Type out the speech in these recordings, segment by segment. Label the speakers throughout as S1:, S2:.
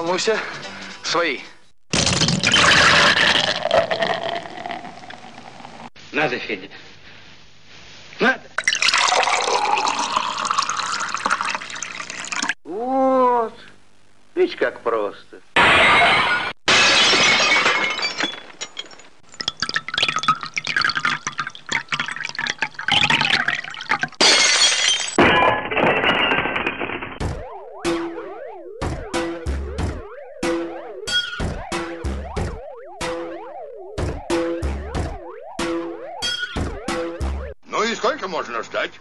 S1: волнуйся. Свои.
S2: Надо, Федя. Надо.
S3: Вот. Видишь, как просто.
S4: Ну и сколько можно ждать?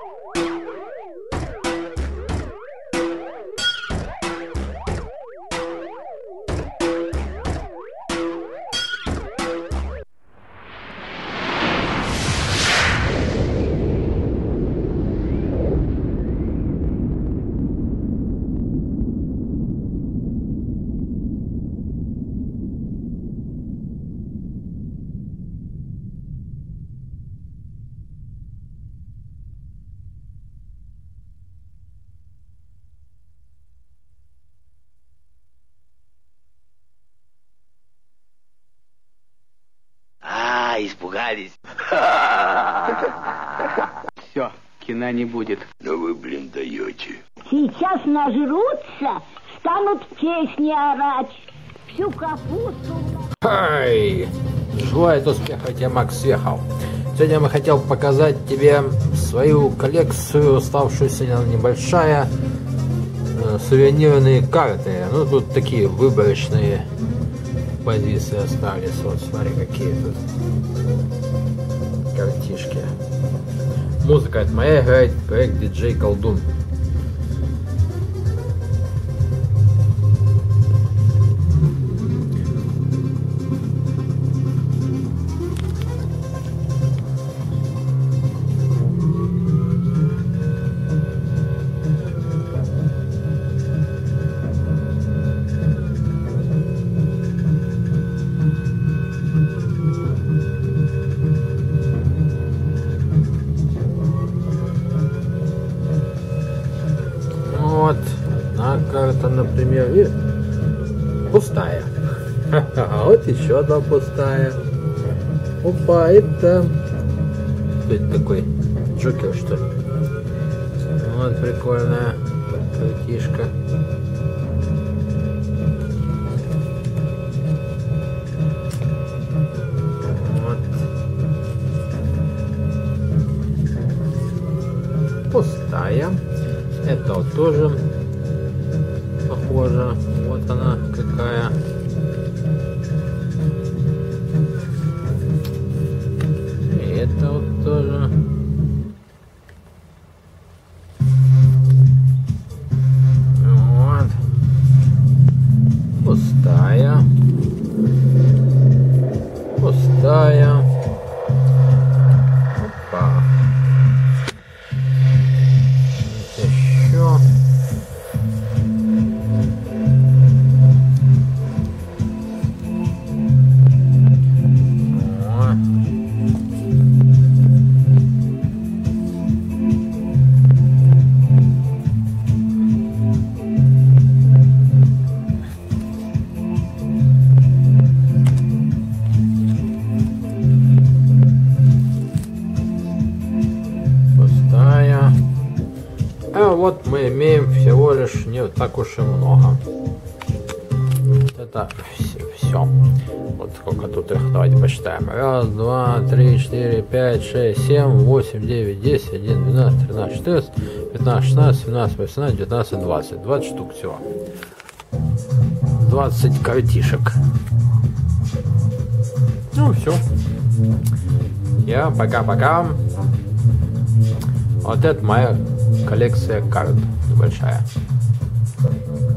S3: Испугались.
S2: Все, кино не будет.
S4: Ну вы, блин, даете.
S5: Сейчас нажрутся, станут песни орать. Всю капусту...
S6: Эй! Желает успеха тебе, Макс Съехал. Сегодня я хотел показать тебе свою коллекцию, оставшуюся небольшая, сувенирные карты. Ну, тут такие выборочные позиции остались. Вот, смотри, какие тут картишки. Музыка от моя, играет проект диджей Колдун. Вот, одна карта, например, и пустая. А вот еще одна пустая. Опа, это... Кто это такой? Джокер, что ли? Вот прикольная картишка. Вот. Пустая. Это вот тоже похоже. Вот она какая. И это вот тоже. Вот. Пустая. Пустая. Опа. А вот мы имеем всего лишь не так уж и много. Это все. Вот сколько тут их, давайте посчитаем. Раз, два, три, четыре, пять, шесть, семь, восемь, девять, десять, 11, 12, 13, 14, 15, 16, 17, 18, 19, 20. 20 штук всего. 20 картишек. Ну все. Я пока-пока. Вот это моя коллекция карт небольшая.